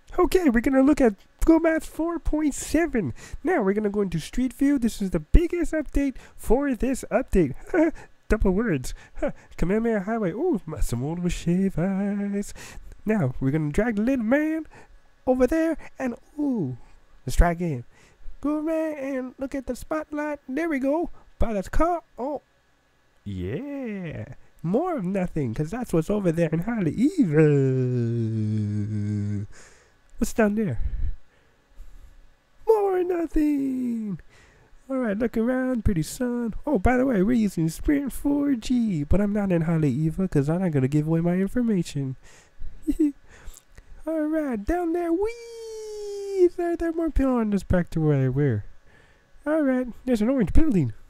Okay, we're gonna look at Google Maps 4.7. Now we're gonna go into Street View. This is the biggest update for this update. Double words. Kamehameha Highway. Ooh, some old shave eyes. Now we're gonna drag the little man over there, and ooh, let's try again. Go around and look at the spotlight. There we go. By that car. Oh, yeah. More of nothing, because that's what's over there in Highly Evil. What's down there? More nothing. Alright, look around, pretty son. Oh, by the way, we're using Sprint 4G, but I'm not in Highly Evil because I'm not going to give away my information. Alright, down there, wee! There are more people on this back to where I were. Alright, there's an orange building.